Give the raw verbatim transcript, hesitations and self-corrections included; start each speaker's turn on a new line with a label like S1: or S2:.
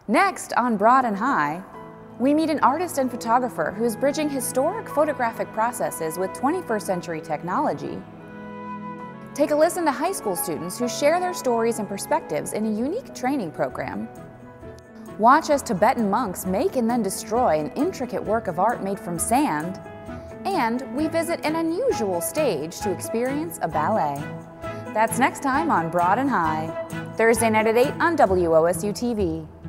S1: Next on Broad and High, we meet an artist and photographer who is bridging historic photographic processes with twenty-first century technology. Take a listen to high school students who share their stories and perspectives in a unique training program. Watch as Tibetan monks make and then destroy an intricate work of art made from sand. And we visit an unusual stage to experience a ballet. That's next time on Broad and High, Thursday night at eight on W O S U T V.